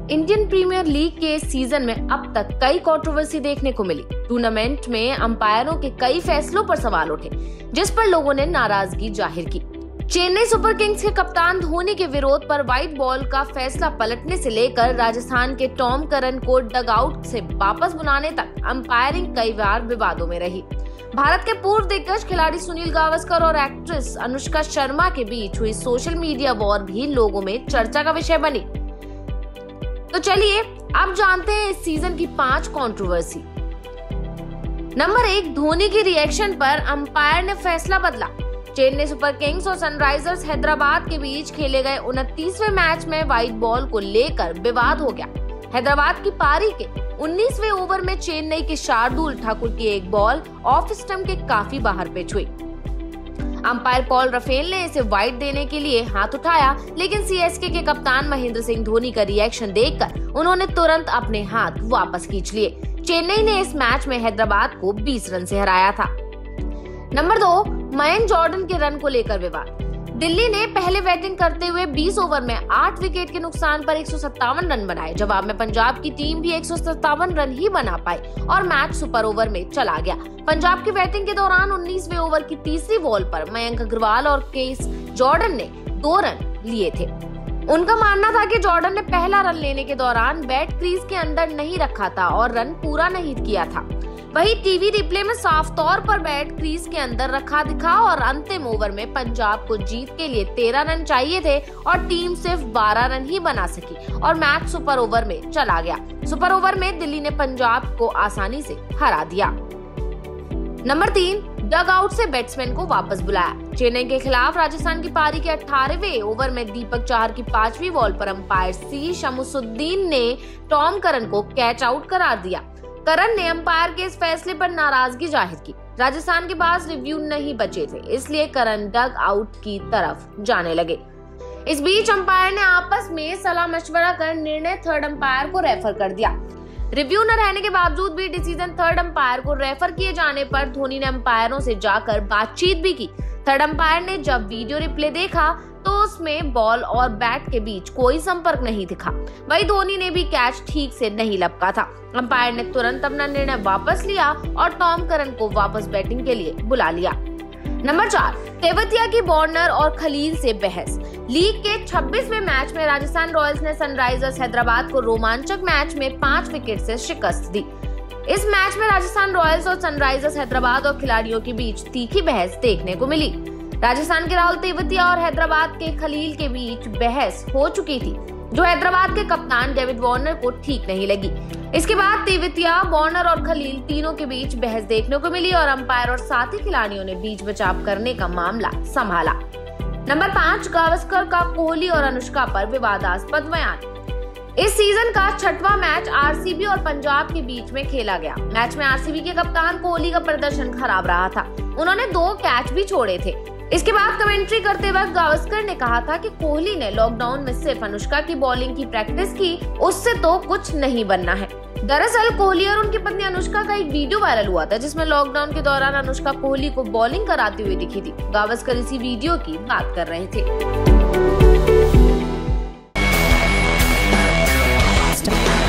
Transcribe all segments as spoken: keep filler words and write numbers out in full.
Indian premiere league के इस season में अब तक कई कंट्रोवर्सी देखने को मिली। टूर्नामेंट में अंपायरों के कई फैसलों पर सवाल उठे, जिस पर लोगों ने नाराजगी जाहिर की। चेन्नई सुपर किंग्स के कप्तान धोनी के विरोध पर व्हाइट बॉल का फैसला पलटने से लेकर राजस्थान के टॉम करन को डगआउट से वापस बुलाने तक अंपायरिंग कई बार विवादों में रही। भारत के पूर्व दिग्गज खिलाड़ी सुनील गावस्कर और एक्ट्रेस अनुष्का शर्मा के बीच हुई सोशल मीडिया वॉर भी लोगों में चर्चा का विषय बनी। तो चलिए अब जानते हैं इस सीजन की पांच कंट्रोवर्सी। नंबर एक, धोनी की रिएक्शन पर अंपायर ने फैसला बदला। चेन्नई सुपर किंग्स और सनराइजर्स हैदराबाद के बीच खेले गए उनतीसवें मैच में व्हाइट बॉल को लेकर विवाद हो गया। हैदराबाद की पारी के उन्नीसवें ओवर में चेन्नई के शार्दुल ठाकुर की एक बॉल ऑफ स्टंप के काफी बाहर पिच हुई। अंपायर पॉल रफेल ने इसे व्हाइट देने के लिए हाथ उठाया, लेकिन सीएसके के कप्तान महेंद्र सिंह धोनी का रिएक्शन देखकर उन्होंने तुरंत अपने हाथ वापस खींच लिए। चेन्नई ने इस मैच में हैदराबाद को बीस रन से हराया था। नंबर दो, मयंक जॉर्डन के रन को लेकर विवाद। दिल्ली ने पहले बैटिंग करते हुए बीस ओवर में आठ विकेट के नुकसान पर एक सौ सत्तावन रन बनाए। जवाब में पंजाब की टीम भी एक सौ सत्तावन रन ही बना पाई और मैच सुपर ओवर में चला गया। पंजाब की बैटिंग के दौरान उन्नीसवें ओवर की तीसरी बॉल पर मयंक अग्रवाल और केस जॉर्डन ने दो रन लिए थे। उनका मानना था कि जॉर्डन ने पहला रन लेने के दौरान बैट क्रीज के अंदर नहीं रखा था और रन पूरा नहीं किया था। वहीं टीवी रिप्ले में साफ तौर पर बैट क्रीज के अंदर रखा दिखा और अंतिम ओवर में पंजाब को जीत के लिए तेरह रन चाहिए थे और टीम सिर्फ बारह रन ही बना सकी और मैच सुपर ओवर में चला गया। सुपर ओवर में दिल्ली ने पंजाब को आसानी से हरा दिया। नंबर तीन, डग आउट से बैट्समैन को वापस बुलाया। चेन्नई के खिलाफ राजस्थान की पारी के अठारहवें ओवर में दीपक चाहर की पांचवी बॉल पर अंपायर सी शमसुद्दीन ने टॉम करन को कैच आउट करार दिया। करन ने अंपायर के इस फैसले पर नाराजगी जाहिर की। राजस्थान के पास रिव्यू नहीं बचे थे, इसलिए करन डग आउट की तरफ जाने लगे। इस बीच अंपायर ने आपस में सलाह मशवरा कर निर्णय थर्ड अंपायर को रेफर कर दिया। रिव्यू न रहने के बावजूद भी डिसीजन थर्ड अंपायर को रेफर किए जाने पर धोनी ने अंपायरों से जाकर बातचीत भी की। थर्ड अंपायर ने जब वीडियो रिप्ले देखा तो उसमें बॉल और बैट के बीच कोई संपर्क नहीं दिखा। वहीं धोनी ने भी कैच ठीक से नहीं लपका था। अंपायर ने तुरंत अपना निर्णय वापस लिया और टॉम करन को वापस बैटिंग के लिए बुला लिया। नंबर चार, तेवतिया की वार्नर और खलील से बहस। लीग के छब्बीसवें मैच में राजस्थान रॉयल्स ने सनराइजर्स हैदराबाद को रोमांचक मैच में पांच विकेट से शिकस्त दी। इस मैच में राजस्थान रॉयल्स और सनराइजर्स हैदराबाद और खिलाड़ियों के बीच तीखी बहस देखने को मिली। राजस्थान के राहुल तेवतिया और हैदराबाद के खलील के बीच बहस हो चुकी थी, जो हैदराबाद के कप्तान डेविड वार्नर को ठीक नहीं लगी। इसके बाद तेवतिया, वार्नर और खलील तीनों के बीच बहस देखने को मिली और अंपायर और साथी खिलाड़ियों ने बीच बचाव करने का मामला संभाला। नंबर पाँच, गावस्कर का कोहली और अनुष्का पर विवादास्पद बयान। इस सीजन का छठवां मैच आरसीबी और पंजाब के बीच में खेला गया। मैच में आरसीबी के कप्तान कोहली का प्रदर्शन खराब रहा था। उन्होंने दो कैच भी छोड़े थे। इसके बाद कमेंट्री करते वक्त गावस्कर ने कहा था कि कोहली ने लॉकडाउन में सिर्फ अनुष्का की बॉलिंग की प्रैक्टिस की, उससे तो कुछ नहीं बनना है। दरअसल कोहली और उनकी पत्नी अनुष्का का एक वीडियो वायरल हुआ था, जिसमें लॉकडाउन के दौरान अनुष्का कोहली को बॉलिंग कराती हुई दिखी थी। गावस्कर इसी वीडियो की बात कर रहे थे।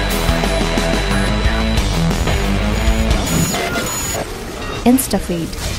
InstaFeed